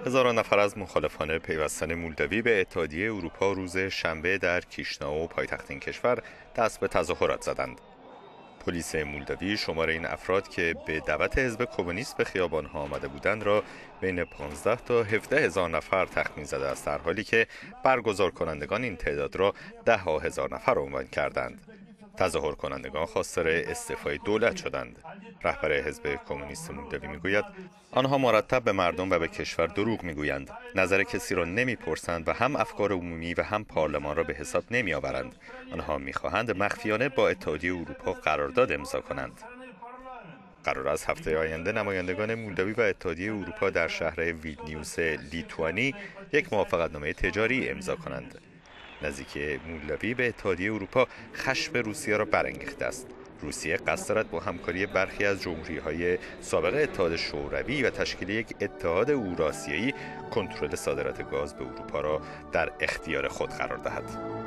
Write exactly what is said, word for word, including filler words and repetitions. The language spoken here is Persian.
هزاران نفر از مخالفان پیوستن مولداوی به اتحادیه اروپا روز شنبه در کیشناو پایتخت این کشور دست به تظاهرات زدند. پلیس مولداوی شمار این افراد که به دعوت حزب کمونیست به خیابان‌ها آمده بودند را بین پانزده تا هفده هزار نفر تخمین زده است، در حالی که برگزار کنندگان این تعداد را ده ها هزار نفر عنوان کردند. تظاهر کنندگان خواستار استعفای دولت شدند. رهبر حزب کمونیست مولداوی میگوید آنها مرتب به مردم و به کشور دروغ میگویند، نظر کسی را نمیپرسند و هم افکار عمومی و هم پارلمان را به حساب نمیآورند. آنها میخواهند مخفیانه با اتحادیه اروپا قرارداد امضا کنند. قرار است هفته آینده نمایندگان مولداوی و اتحادیه اروپا در شهر ویلنیوس لیتوانی یک موافقتنامه تجاری امضا کنند. نزدیکی مولداوی به اتحادیه اروپا خشم روسیه را برانگیخته است. روسیه قصد دارد با همکاری برخی از جمهوری‌های سابق اتحاد شوروی و تشکیل یک اتحاد اوراسیایی کنترل صادرات گاز به اروپا را در اختیار خود قرار دهد.